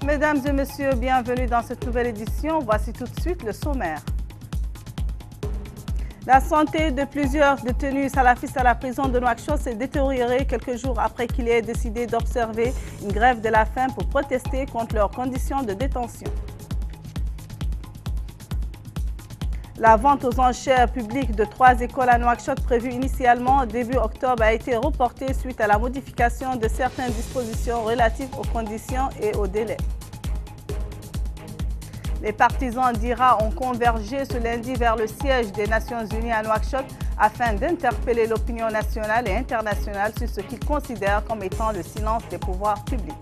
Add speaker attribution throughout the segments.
Speaker 1: Mesdames et messieurs, bienvenue dans cette nouvelle édition. Voici tout de suite le sommaire. La santé de plusieurs détenus salafistes à la prison de Nouakchott s'est détériorée quelques jours après qu'il ait décidé d'observer une grève de la faim pour protester contre leurs conditions de détention. La vente aux enchères publiques de 3 écoles à Nouakchott prévue initialement début octobre a été reportée suite à la modification de certaines dispositions relatives aux conditions et aux délais. Les partisans d'IRA ont convergé ce lundi vers le siège des Nations Unies à Nouakchott afin d'interpeller l'opinion nationale et internationale sur ce qu'ils considèrent comme étant le silence des pouvoirs publics.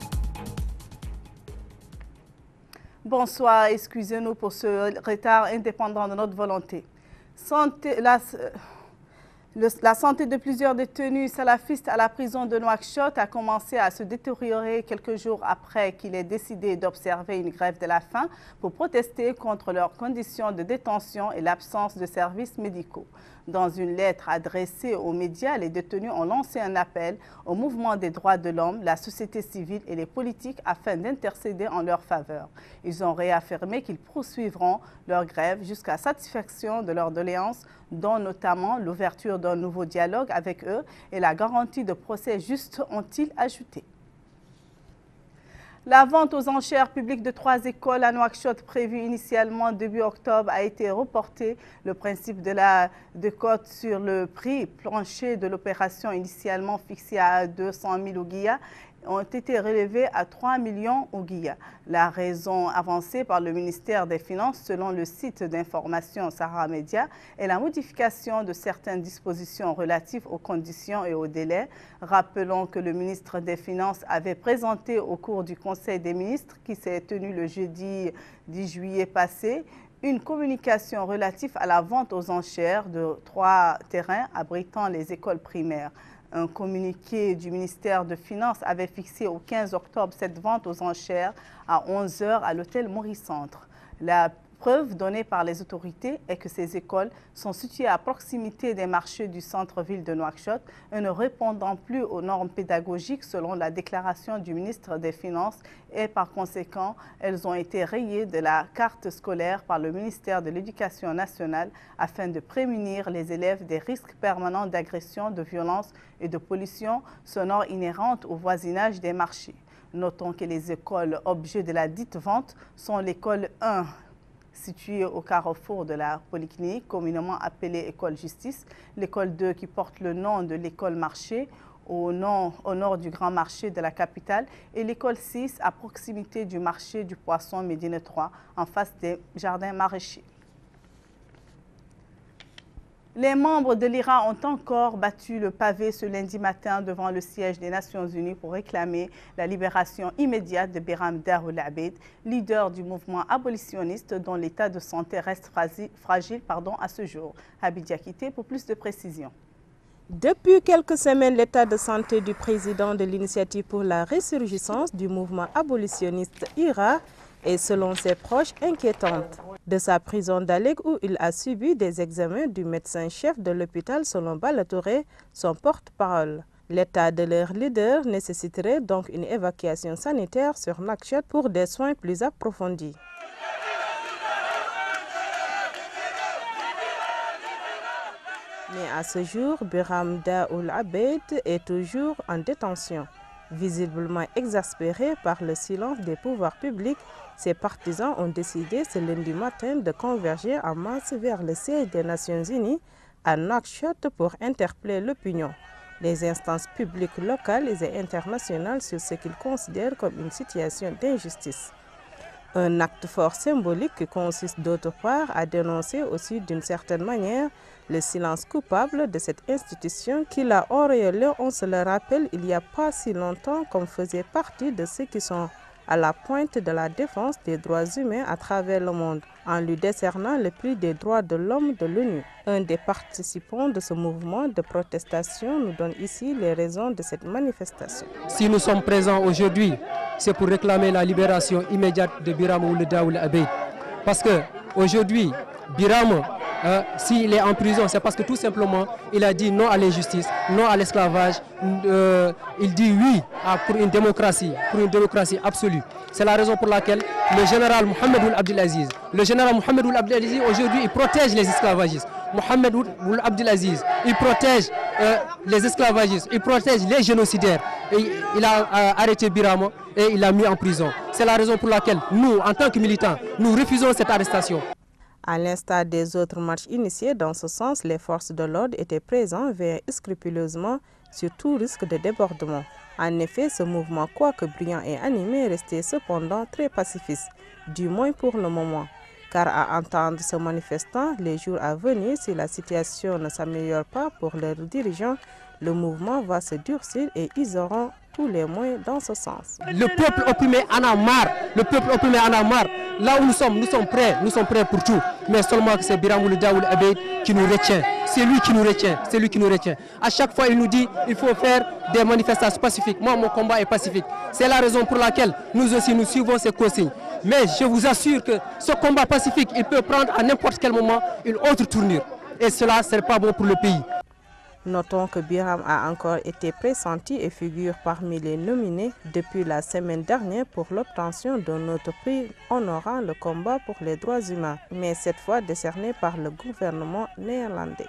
Speaker 1: Bonsoir, excusez-nous pour ce retard indépendant de notre volonté. La santé de plusieurs détenus salafistes à la prison de Nouakchott a commencé à se détériorer quelques jours après qu'il ait décidé d'observer une grève de la faim pour protester contre leurs conditions de détention et l'absence de services médicaux. Dans une lettre adressée aux médias, les détenus ont lancé un appel au mouvement des droits de l'homme, la société civile et les politiques afin d'intercéder en leur faveur. Ils ont réaffirmé qu'ils poursuivront leur grève jusqu'à satisfaction de leurs doléances, dont notamment l'ouverture d'un nouveau dialogue avec eux et la garantie de procès justes, ont-ils ajouté. La vente aux enchères publiques de 3 écoles à Nouakchott prévue initialement début octobre a été reportée. Le principe de cote sur le prix plancher de l'opération initialement fixé à 200 000 ouguiyas ont été relevés à 3 millions ouguiyas. La raison avancée par le ministère des Finances, selon le site d'information Sahara Média, est la modification de certaines dispositions relatives aux conditions et aux délais. Rappelons que le ministre des Finances avait présenté au cours du Conseil des ministres, qui s'est tenu le jeudi 10 juillet passé, une communication relative à la vente aux enchères de 3 terrains abritant les écoles primaires. Un communiqué du ministère des Finances avait fixé au 15 octobre cette vente aux enchères à 11 h à l'hôtel Maurice Centre. La preuve donnée par les autorités est que ces écoles sont situées à proximité des marchés du centre-ville de Nouakchott et ne répondant plus aux normes pédagogiques selon la déclaration du ministre des Finances et par conséquent, elles ont été rayées de la carte scolaire par le ministère de l'Éducation nationale afin de prémunir les élèves des risques permanents d'agression, de violence et de pollution sonore inhérentes au voisinage des marchés. Notons que les écoles objets de la dite vente sont l'école 1, située au carrefour de la polyclinique, communément appelée école justice, l'école 2 qui porte le nom de l'école marché, au nord du grand marché de la capitale, et l'école 6 à proximité du marché du poisson Médine 3, en face des jardins maraîchers. Les membres de l'IRA ont encore battu le pavé ce lundi matin devant le siège des Nations Unies pour réclamer la libération immédiate de Biram Dar Ould Abed, leader du mouvement abolitionniste dont l'état de santé reste fragile à ce jour. Habib Diakité pour plus de précisions.
Speaker 2: Depuis quelques semaines, l'état de santé du président de l'Initiative pour la Résurgence du mouvement abolitionniste IRA est, selon ses proches, inquiétante. De sa prison d'Alec où il a subi des examens du médecin-chef de l'hôpital selon Balatoré, son porte-parole. L'état de leur leader nécessiterait donc une évacuation sanitaire sur Nouakchott pour des soins plus approfondis. Mais à ce jour, Biram Dar Ould Abed est toujours en détention. Visiblement exaspérés par le silence des pouvoirs publics, ses partisans ont décidé ce lundi matin de converger en masse vers le siège des Nations Unies à Nouakchott pour interpeller l'opinion, les instances publiques locales et internationales sur ce qu'ils considèrent comme une situation d'injustice. Un acte fort symbolique qui consiste d'autre part à dénoncer aussi d'une certaine manière le silence coupable de cette institution qui l'a auréolé, on se le rappelle, il n'y a pas si longtemps, comme faisait partie de ceux qui sont à la pointe de la défense des droits humains à travers le monde, en lui décernant le prix des droits de l'homme de l'ONU. Un des participants de ce mouvement de protestation nous donne ici les raisons de cette manifestation.
Speaker 3: Si nous sommes présents aujourd'hui, c'est pour réclamer la libération immédiate de Biram Dar Ould Abed. Parce qu'aujourd'hui, Biram s'il est en prison, c'est parce que tout simplement, il a dit non à l'injustice, non à l'esclavage. Il dit oui pour une démocratie absolue. C'est la raison pour laquelle le général Mohamed Ould Abdelaziz, aujourd'hui, il protège les esclavagistes. Mohamed Ould Abdelaziz, il protège les esclavagistes, il protège les génocidaires. Et il a arrêté Birama et il l'a mis en prison. C'est la raison pour laquelle nous, en tant que militants, nous refusons cette arrestation.
Speaker 2: À l'instar des autres marches initiées dans ce sens, les forces de l'ordre étaient présentes, veillant scrupuleusement sur tout risque de débordement. En effet, ce mouvement, quoique brillant et animé, restait cependant très pacifiste, du moins pour le moment. Car à entendre ce manifestant, les jours à venir, si la situation ne s'améliore pas pour leurs dirigeants, le mouvement va se durcir et ils auront tous les moyens dans ce sens.
Speaker 3: Le peuple opprimé en a marre. Le peuple opprimé en a marre. Là où nous sommes prêts pour tout. Mais seulement que c'est Biram Ould Abed qui nous retient. C'est lui qui nous retient. À chaque fois, il nous dit qu'il faut faire des manifestations pacifiques. Moi, mon combat est pacifique. C'est la raison pour laquelle nous aussi, nous suivons ces consignes. Mais je vous assure que ce combat pacifique, il peut prendre à n'importe quel moment une autre tournure. Et cela, ce n'est pas bon pour le pays.
Speaker 2: Notons que Biram a encore été pressenti et figure parmi les nominés depuis la semaine dernière pour l'obtention d'un autre prix honorant le combat pour les droits humains, mais cette fois décerné par le gouvernement néerlandais.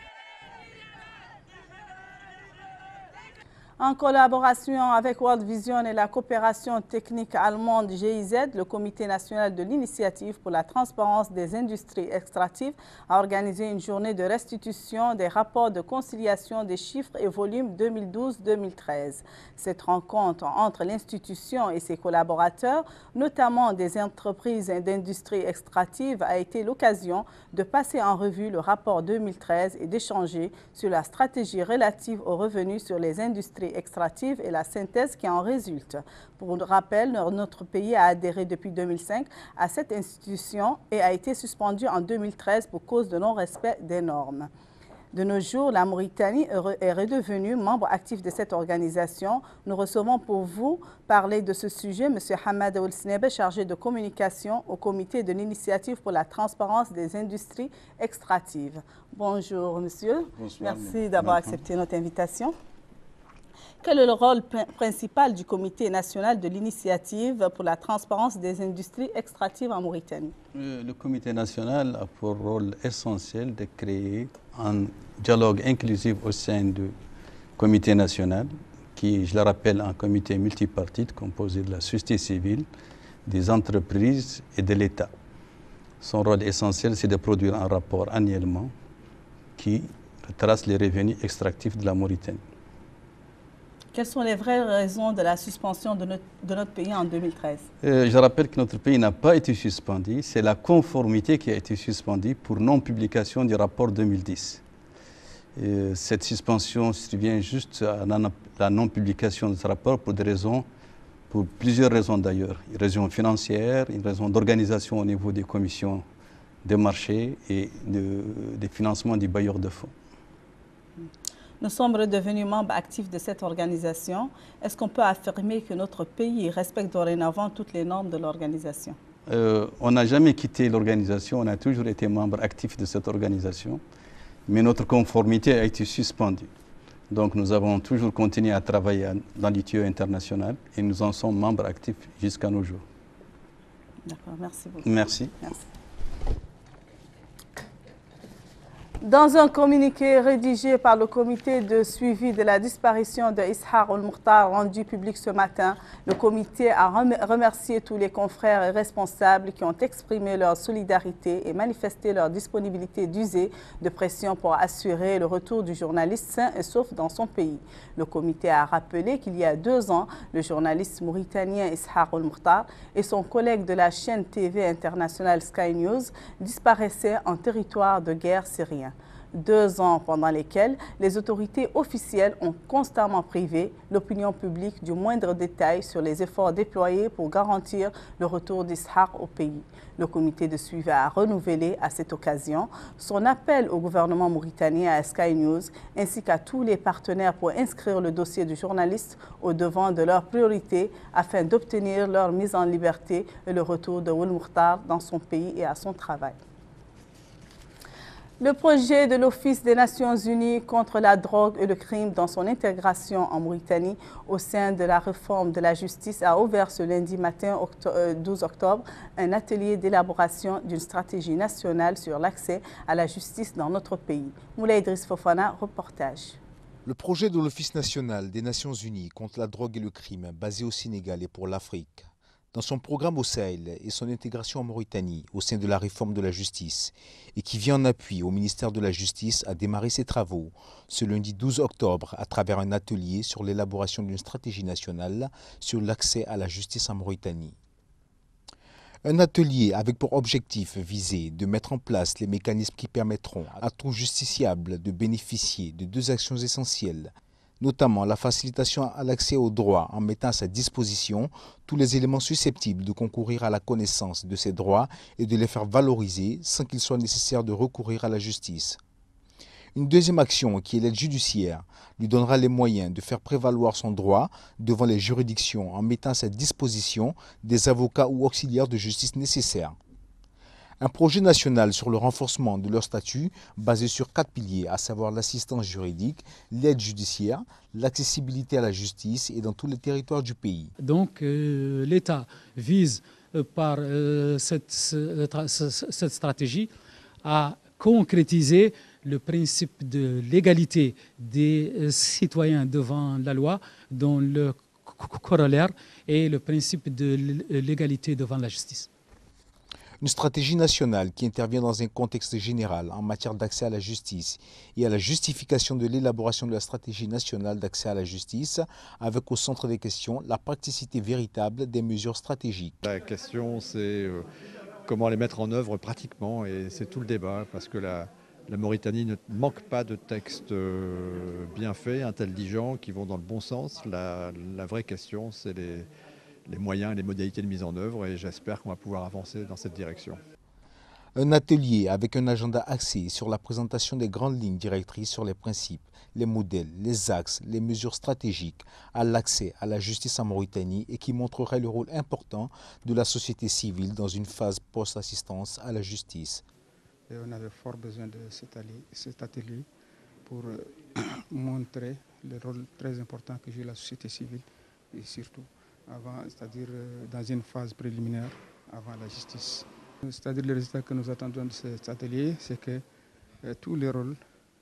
Speaker 1: En collaboration avec World Vision et la coopération technique allemande GIZ, le Comité national de l'initiative pour la transparence des industries extractives a organisé une journée de restitution des rapports de conciliation des chiffres et volumes 2012-2013. Cette rencontre entre l'institution et ses collaborateurs, notamment des entreprises d'industrie extractive, a été l'occasion de passer en revue le rapport 2013 et d'échanger sur la stratégie relative aux revenus sur les industries extractive et la synthèse qui en résulte. Pour rappel, notre pays a adhéré depuis 2005 à cette institution et a été suspendu en 2013 pour cause de non-respect des normes. De nos jours, la Mauritanie est redevenue membre actif de cette organisation. Nous recevons pour vous parler de ce sujet M. Hamad Ould Snebe, chargé de communication au Comité de l'initiative pour la transparence des industries extractives. Bonjour monsieur.
Speaker 4: Bonsoir.
Speaker 1: Merci d'avoir accepté notre invitation. Quel est le rôle principal du Comité national de l'initiative pour la transparence des industries extractives en Mauritanie?
Speaker 4: Le Comité national a pour rôle essentiel de créer un dialogue inclusif au sein du Comité national, qui, je le rappelle, un comité multipartite composé de la société civile, des entreprises et de l'État. Son rôle essentiel, c'est de produire un rapport annuellement qui retrace les revenus extractifs de la Mauritanie.
Speaker 1: Quelles sont les vraies raisons de la suspension de notre pays en 2013?
Speaker 4: Je rappelle que notre pays n'a pas été suspendu. C'est la conformité qui a été suspendue pour non-publication du rapport 2010. Cette suspension survient juste à la non-publication de ce rapport pour plusieurs raisons d'ailleurs. Une raison financière, une raison d'organisation au niveau des commissions des marchés et des financements des bailleurs de fonds.
Speaker 1: Nous sommes redevenus membres actifs de cette organisation. Est-ce qu'on peut affirmer que notre pays respecte dorénavant toutes les normes de l'organisation?
Speaker 4: On n'a jamais quitté l'organisation, on a toujours été membre actif de cette organisation, mais notre conformité a été suspendue. Donc nous avons toujours continué à travailler dans l'ITIE international et nous en sommes membres actifs jusqu'à nos jours.
Speaker 1: D'accord, merci beaucoup.
Speaker 4: Merci.
Speaker 1: Merci. Dans un communiqué rédigé par le comité de suivi de la disparition de Ishaq Ould Mukhtar rendu public ce matin, le comité a remercié tous les confrères et responsables qui ont exprimé leur solidarité et manifesté leur disponibilité d'user de pression pour assurer le retour du journaliste sain et sauf dans son pays. Le comité a rappelé qu'il y a 2 ans, le journaliste mauritanien Ishaq Ould Mukhtar et son collègue de la chaîne TV internationale Sky News disparaissaient en territoire de guerre syrien. 2 ans pendant lesquels les autorités officielles ont constamment privé l'opinion publique du moindre détail sur les efforts déployés pour garantir le retour d'Ishaq au pays. Le comité de suivi a renouvelé à cette occasion son appel au gouvernement mauritanien et à Sky News ainsi qu'à tous les partenaires pour inscrire le dossier du journaliste au devant de leurs priorités afin d'obtenir leur mise en liberté et le retour de Ould Mukhtar dans son pays et à son travail. Le projet de l'Office des Nations Unies contre la drogue et le crime dans son intégration en Mauritanie au sein de la réforme de la justice a ouvert ce lundi matin 12 octobre un atelier d'élaboration d'une stratégie nationale sur l'accès à la justice dans notre pays. Moulay Idriss Fofana, reportage.
Speaker 5: Le projet de l'Office national des Nations Unies contre la drogue et le crime basé au Sénégal et pour l'Afrique, dans son programme au Sahel et son intégration en Mauritanie au sein de la réforme de la justice et qui vient en appui au ministère de la Justice a démarré ses travaux ce lundi 12 octobre à travers un atelier sur l'élaboration d'une stratégie nationale sur l'accès à la justice en Mauritanie. Un atelier avec pour objectif visé de mettre en place les mécanismes qui permettront à tout justiciable de bénéficier de deux actions essentielles, notamment la facilitation à l'accès aux droits en mettant à sa disposition tous les éléments susceptibles de concourir à la connaissance de ces droits et de les faire valoriser sans qu'il soit nécessaire de recourir à la justice. Une deuxième action, qui est l'aide judiciaire, lui donnera les moyens de faire prévaloir son droit devant les juridictions en mettant à sa disposition des avocats ou auxiliaires de justice nécessaires. Un projet national sur le renforcement de leur statut basé sur 4 piliers, à savoir l'assistance juridique, l'aide judiciaire, l'accessibilité à la justice et dans tous les territoires du pays.
Speaker 6: Donc l'État vise par cette stratégie à concrétiser le principe de l'égalité des citoyens devant la loi, dont le corollaire est le principe de l'égalité devant la justice.
Speaker 5: Une stratégie nationale qui intervient dans un contexte général en matière d'accès à la justice et à la justification de l'élaboration de la stratégie nationale d'accès à la justice, avec au centre des questions la praticité véritable des mesures stratégiques.
Speaker 7: La question, c'est comment les mettre en œuvre pratiquement, et c'est tout le débat, parce que la Mauritanie ne manque pas de textes bien faits, intelligents, qui vont dans le bon sens. La vraie question, c'est les moyens et les modalités de mise en œuvre, et j'espère qu'on va pouvoir avancer dans cette direction.
Speaker 5: Un atelier avec un agenda axé sur la présentation des grandes lignes directrices sur les principes, les modèles, les axes, les mesures stratégiques à l'accès à la justice en Mauritanie et qui montrerait le rôle important de la société civile dans une phase post-assistance à la justice.
Speaker 8: Et on avait fort besoin de cet atelier pour montrer le rôle très important que joue la société civile et surtout avant, c'est-à-dire dans une phase préliminaire avant la justice. C'est-à-dire le résultat que nous attendons de cet atelier, c'est que tous les rôles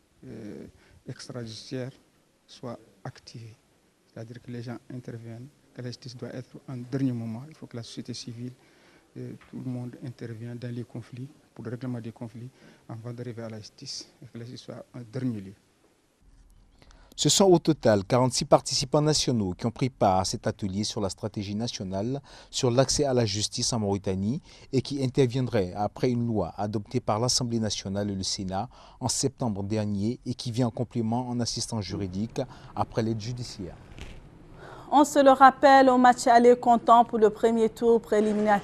Speaker 8: extrajudiciaires soient activés. C'est-à-dire que les gens interviennent, que la justice doit être en dernier moment. Il faut que la société civile, tout le monde intervienne dans les conflits, pour le règlement des conflits, avant d'arriver à la justice, et que la justice soit en dernier lieu.
Speaker 5: Ce sont au total 46 participants nationaux qui ont pris part à cet atelier sur la stratégie nationale sur l'accès à la justice en Mauritanie et qui interviendrait après une loi adoptée par l'Assemblée nationale et le Sénat en septembre dernier et qui vient en complément en assistance juridique après l'aide judiciaire.
Speaker 1: On se le rappelle, au match aller comptant pour le premier tour préliminaire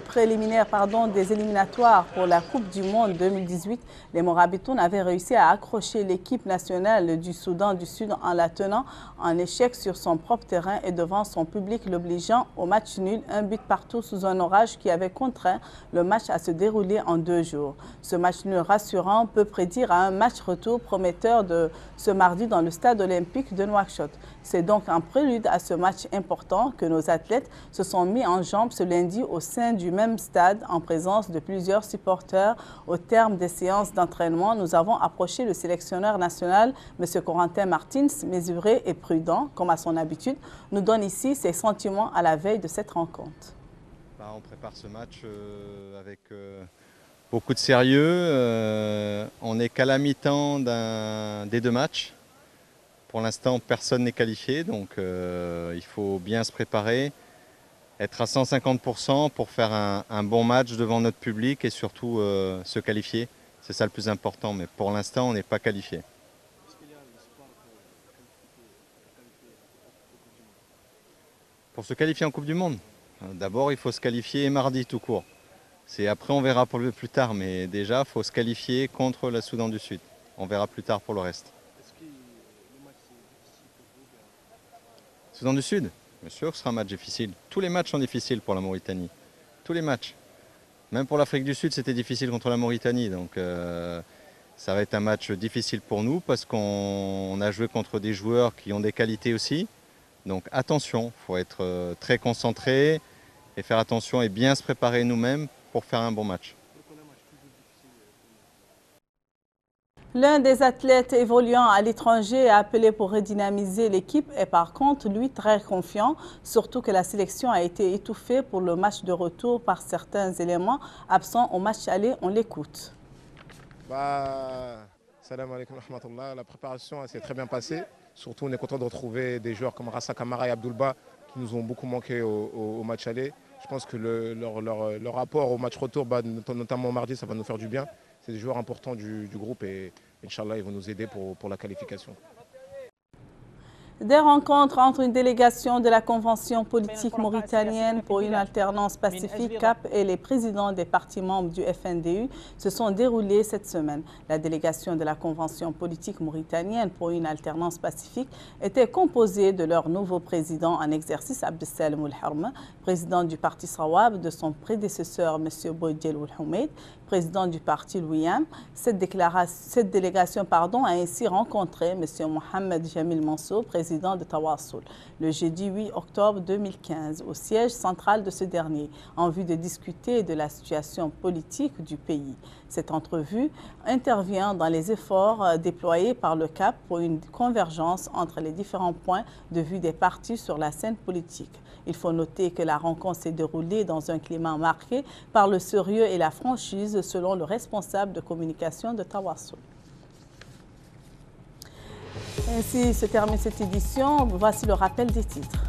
Speaker 1: des éliminatoires pour la Coupe du Monde 2018, les Morabitoun avaient réussi à accrocher l'équipe nationale du Soudan du Sud en la tenant en échec sur son propre terrain et devant son public, l'obligeant au match nul, un but partout sous un orage qui avait contraint le match à se dérouler en 2 jours. Ce match nul rassurant peut prédire à un match retour prometteur de ce mardi dans le stade olympique de Nouakchott. C'est donc un prélude à ce match important que nos athlètes se sont mis en jambes ce lundi au sein du même stade en présence de plusieurs supporters. Au terme des séances d'entraînement, nous avons approché le sélectionneur national, M. Corentin Martins, mesuré et prudent, comme à son habitude, nous donne ici ses sentiments à la veille de cette rencontre.
Speaker 9: On prépare ce match avec beaucoup de sérieux. On n'est qu'à la mi-temps des 2 matchs. Pour l'instant, personne n'est qualifié, donc il faut bien se préparer, être à 150% pour faire un bon match devant notre public et surtout se qualifier. C'est ça le plus important, mais pour l'instant, on n'est pas qualifié. Pour se qualifier en Coupe du Monde, d'abord, il faut se qualifier mardi tout court. Après, on verra pour le plus tard, mais déjà, il faut se qualifier contre la Soudan du Sud. On verra plus tard pour le reste. Soudan du Sud, bien sûr que ce sera un match difficile. Tous les matchs sont difficiles pour la Mauritanie. Tous les matchs. Même pour l'Afrique du Sud, c'était difficile contre la Mauritanie. Donc Ça va être un match difficile pour nous parce qu'on a joué contre des joueurs qui ont des qualités aussi. Donc attention, il faut être très concentré et faire attention et bien se préparer nous-mêmes pour faire un bon match.
Speaker 1: L'un des athlètes évoluant à l'étranger a appelé pour redynamiser l'équipe et par contre, lui, très confiant, surtout que la sélection a été étouffée pour le match de retour par certains éléments absents au match aller. On l'écoute.
Speaker 10: Salam alaikum wa rahmatullah. La préparation s'est très bien passée. Surtout, on est content de retrouver des joueurs comme Rassa Kamara et Abdoulba qui nous ont beaucoup manqué au match aller. Je pense que leur rapport au match retour, notamment mardi, ça va nous faire du bien. C'est des joueurs importants du groupe et Inch'Allah, ils vont nous aider pour la qualification.
Speaker 1: Des rencontres entre une délégation de la Convention politique mauritanienne pour une alternance pacifique, CAP, et les présidents des partis membres du FNDU se sont déroulées cette semaine. La délégation de la Convention politique mauritanienne pour une alternance pacifique était composée de leur nouveau président en exercice, Abdessalem Oulharma, président du parti Sawab, de son prédécesseur, M. Boudjel Oulhoumed, président du parti Louyam. Cette délégation a ainsi rencontré M. Mohamed Jamil Mansour, président de Tawassul, le jeudi 8 octobre 2015, au siège central de ce dernier, en vue de discuter de la situation politique du pays. Cette entrevue intervient dans les efforts déployés par le CAP pour une convergence entre les différents points de vue des partis sur la scène politique. Il faut noter que la rencontre s'est déroulée dans un climat marqué par le sérieux et la franchise, selon le responsable de communication de Tawassul. Ainsi se termine cette édition. Voici le rappel des titres.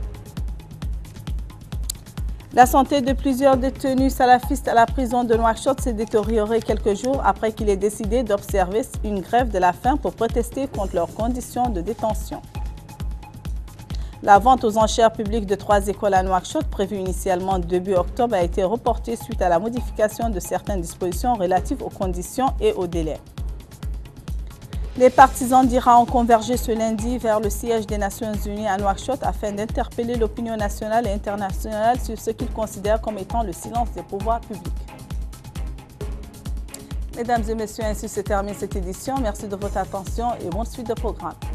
Speaker 1: La santé de plusieurs détenus salafistes à la prison de Nouakchott s'est détériorée quelques jours après qu'il ait décidé d'observer une grève de la faim pour protester contre leurs conditions de détention. La vente aux enchères publiques de 3 écoles à Nouakchott, prévue initialement début octobre, a été reportée suite à la modification de certaines dispositions relatives aux conditions et aux délais. Les partisans d'IRA ont convergé ce lundi vers le siège des Nations Unies à Nouakchott afin d'interpeller l'opinion nationale et internationale sur ce qu'ils considèrent comme étant le silence des pouvoirs publics. Mesdames et messieurs, ainsi se termine cette édition. Merci de votre attention et bonne suite de programme.